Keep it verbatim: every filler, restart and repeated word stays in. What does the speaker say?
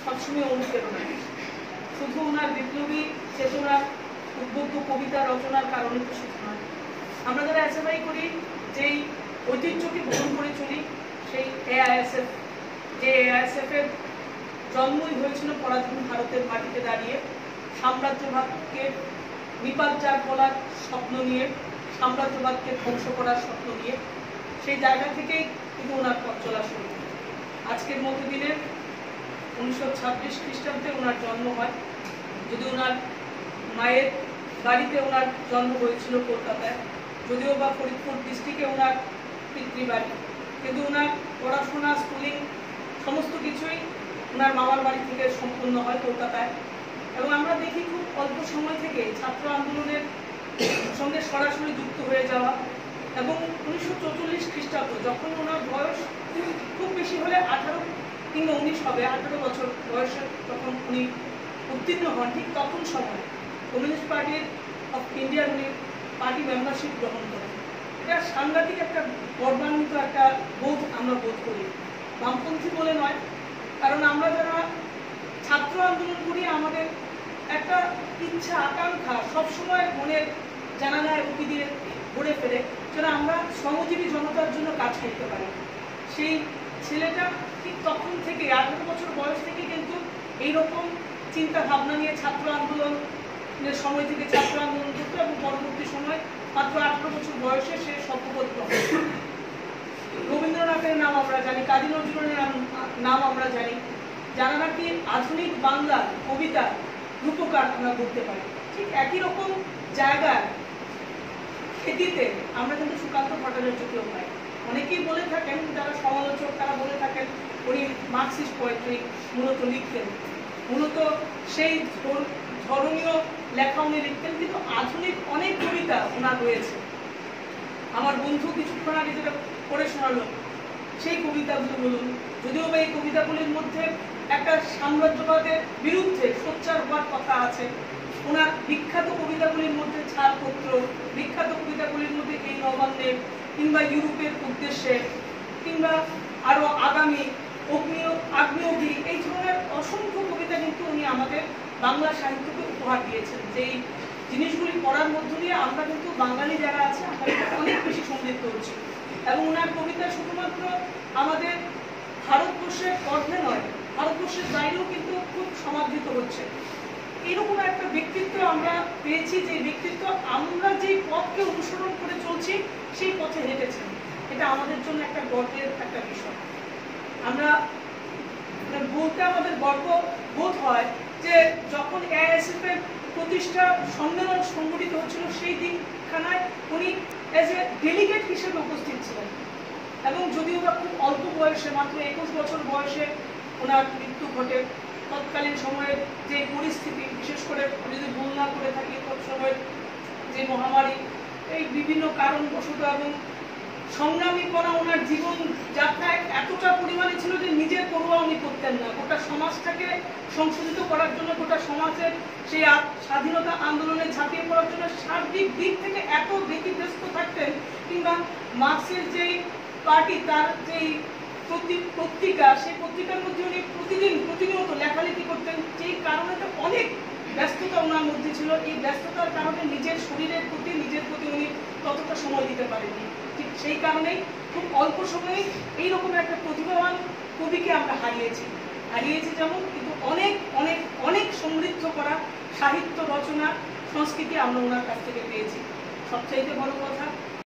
সবসময় অনুপ্রেরণা। শুধু ওনার বিপ্লবী চেতনার উদ্বুদ্ধ কবিতা রচনার কারণে তো শুধু নয়, আমরা যারা এসএফআই করি যেই ঐতিহ্যকে বহন করে চলি, সেই এআইএসএফ, যে এআইএসএফ এর জন্মই হয়েছিল পরাধীন ভারতের মাটিতে দাঁড়িয়ে সাম্রাজ্যবাদকে নিপাত করার স্বপ্ন নিয়ে, সাম্রাজ্যবাদকে ধ্বংস করার স্বপ্ন নিয়ে, সেই জায়গা থেকেই কিন্তু ওনার পথ চলা শুরু। আজকের মতো দিনে উনিশশো ছাব্বিশ খ্রিস্টাব্দে ওনার জন্ম হয়, যদি ওনার মায়ের বাড়িতে ওনার জন্ম হয়েছিল কলকাতায়, যদিও বা ফরিদপুর ডিস্ট্রিক্টে ওনার পিতৃবাড়ি, কিন্তু ওনার পড়াশোনা স্কুলিং সমস্ত কিছুই ওনার মামার বাড়ি থেকে সম্পূর্ণ হয় কলকাতায়। এবং আমরা দেখি খুব অল্প সময় থেকে ছাত্র আন্দোলনের সঙ্গে সরাসরি যুক্ত হয়ে যাওয়া, এবং উনিশশো চৌচল্লিশ খ্রিস্টাব্দ যখন ওনার বয়স খুব বেশি হলে আঠারো কিংবা উনিশ হবে, আঠারো বছর বয়সে যখন উনি উত্তীর্ণ হন, ঠিক তখন সময় কমিউনিস্ট পার্টির অফ ইন্ডিয়ার উনি পার্টি মেম্বারশিপ গ্রহণ করেন। এটা সাংঘাতিক একটা গর্বান্বিত একটা বোধ আমরা বোধ করি, বামপন্থী বলে নয়, কারণ আমরা যারা ছাত্র আন্দোলন করি আমাদের একটা ইচ্ছা আকাঙ্ক্ষা সবসময় মনের জানালায় উঁকি দিয়ে ঘুরে ফেরে যেন আমরা শ্রমজীবী জনতার জন্য কাজ করতে পারি। সেই ছেলেটা ঠিক তখন থেকে আঠারো বছর বয়স থেকে কিন্তু এইরকম চিন্তা ভাবনা নিয়ে ছাত্র আন্দোলনের সময় থেকে ছাত্র আন্দোলন করতো, এবং পরবর্তী সময় মাত্র আঠারো বছর বয়সে সে শপথ গ্রহণ করে। রবীন্দ্রনাথের নাম আমরা জানি, কাজী নজরুলের নাম আমরা জানি, যারা নাকি আধুনিক বাংলা কবিতা রূপকার আমরা বলতে পারি। ঠিক একই রকম জায়গায় খেতিতে আমরা কিন্তু সুকান্ত ভট্টাচার্যকেও পাই। অনেকেই বলে থাকেন, যারা সমালোচক তারা বলে থাকেন উনি মার্কসিস্ট পোয়েট্রি মূলত লিখতেন, মূলত সেই ধর্মীয় লেখা উনি লিখতেন, কিন্তু আধুনিক অনেক কবিতা ওনার রয়েছে। আমার বন্ধু কিছুক্ষণ আগে যেটা পড়ে শোনালো সেই কবিতাগুলো বলুন, যদিও বা এই কবিতাগুলির মধ্যে একটা সাম্রাজ্যবাদের বিরুদ্ধে সোচ্চার হওয়ার কথা আছে। ওনার বিখ্যাত কবিতাগুলির মধ্যে ছাড়পত্র, বিখ্যাত কবিতাগুলির মধ্যে এই নবান্নে, কিংবা ইউরোপের উদ্দেশ্যে, কিংবা আরো আগামী অগ্নি আগ্নেয়গিরি, এই ধরনের অসংখ্য কবিতা কিন্তু উনি আমাদের বাংলা সাহিত্যকে উপহার দিয়েছেন। যেই জিনিসগুলি পড়ার মধ্য দিয়ে আমরা কিন্তু বাঙালি যারা আছে আমরা অনেক বেশি সমৃদ্ধ হচ্ছি। এবং ওনার কবিতা শুধুমাত্র আমাদের ভারতবর্ষের অর্ধে নয়, ভারতবর্ষের বাইরেও কিন্তু খুব সমাদৃত হচ্ছে। এরকম একটা ব্যক্তিত্ব আমরা পেয়েছি, যে ব্যক্তিত্ব আমরা যে পথকে অনুসরণ করে চলছি সেই পথে হেঁটেছেন। এটা আমাদের জন্য একটা গর্বের একটা বিষয়। আমরা বলতে আমাদের গর্ব বোধ হয় যে যখন এআইএসএফ এর প্রতিষ্ঠা সম্মেলন সংগঠিত হচ্ছিল সেই দিনখানায় উনি এজ এ ডেলিগেট হিসেবে উপস্থিত ছিলেন, এবং যদিও বা খুব অল্প বয়সে, মাত্র একুশ বছর বয়সে ওনার মৃত্যু ঘটে। তৎকালীন সময়ের যে পরিস্থিতি, বিশেষ করে যদি ভুল না করে থাকি তৎ সময়ের যে মহামারী, এই বিভিন্ন কারণবশত এবং সংগ্রামী করা ওনার জীবন যাত্রায় এতটা পরিমাণে ছিল যে নিজের পরোয়া উনি করতেন না। গোটা সমাজটাকে সংশোধিত করার জন্য, গোটা সমাজের সেই স্বাধীনতা আন্দোলনে ঝাঁপিয়ে পড়ার জন্য সার্বিক দিক থেকে এত ব্যতিব্যস্ত থাকতেন। কিংবা মার্ক্সের যেই পার্টি, তার যেই পত্রিকা, সেই পত্রিকার মধ্যে উনি প্রতিদিন প্রতিনিয়ত লেখালেখি করতেন, যেই কারণে অনেক ব্যস্ততা ওনার মধ্যে ছিল। এই ব্যস্ততার কারণে নিজের শরীরের প্রতি, নিজের প্রতি উনি ততটা সময় দিতে পারেননি। ঠিক সেই কারণেই খুব অল্প সময়ে এইরকম একটা প্রতিভাবান কবিকে আমরা হারিয়েছি হারিয়েছি যেমন, কিন্তু অনেক অনেক অনেক সমৃদ্ধ করা সাহিত্য রচনা সংস্কৃতি আমরা ওনার কাছ থেকে পেয়েছি। সবচাইতে বড় কথা,